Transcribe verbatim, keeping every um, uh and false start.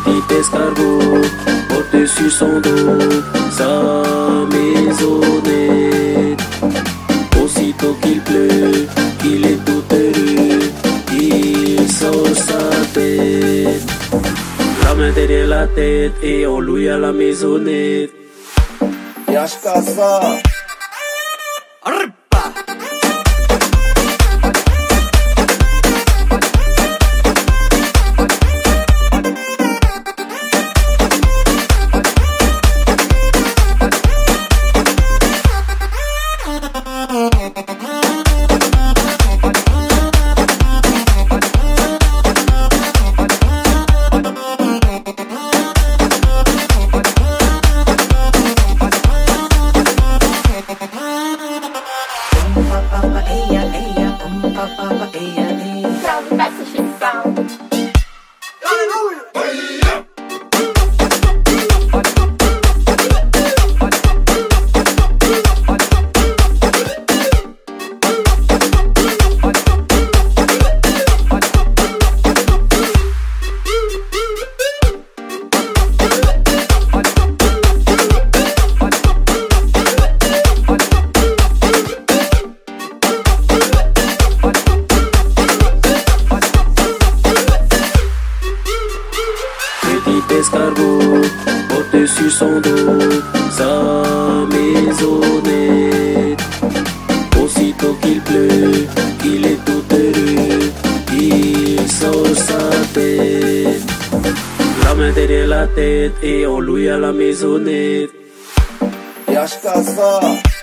Petit escargot porté sur son dos sa maisonnette. Aussitôt qu'il pleut, qu'il est tout heureux, il sort sa tête, la main derrière la tête et on loue à la maisonnette. Yash Casa. Escargot porté sur son dos sa maisonnette. Aussitôt qu'il pleut, qu'il est tout heureux, il sort sa tête, la main derrière la tête et on loue à la maisonnette. Yash Casa.